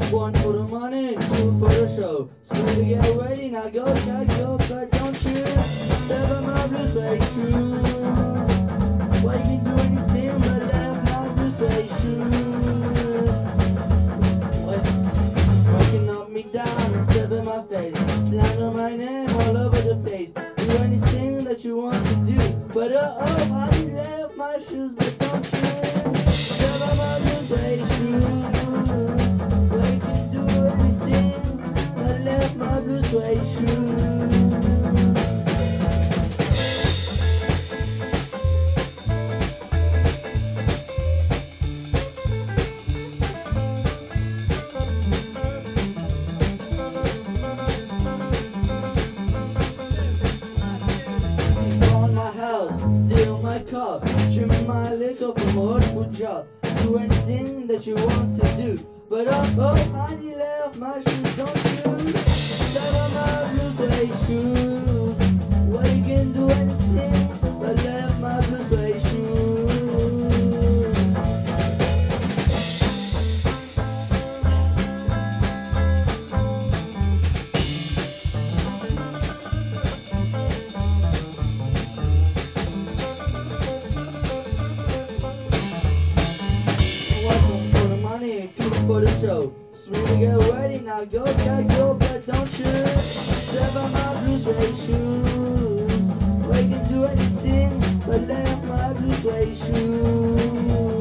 One for the money, two for the show. Suede to get ready, now go, but don't you step on my blue suede shoes. Why you can do anything but left my blue suede shoes. Why you knock me down and step in my face, slander my name all over the place. Do anything that you want to do, but how you left my shoes, but don't you step on my blue suede shoes. My blue suede shoes. Burn my house, steal my car, trim my liquor from a hot food job. Do anything that you want to do, but honey left my shoes, don't you? Step on my blue suede shoes. Well, you can do anything but left my blue suede shoes. One for the money, two for the show. Sweet to get ready, now go, but don't you step on my blue suede shoes. Well, you can do anything but left my blue suede shoes.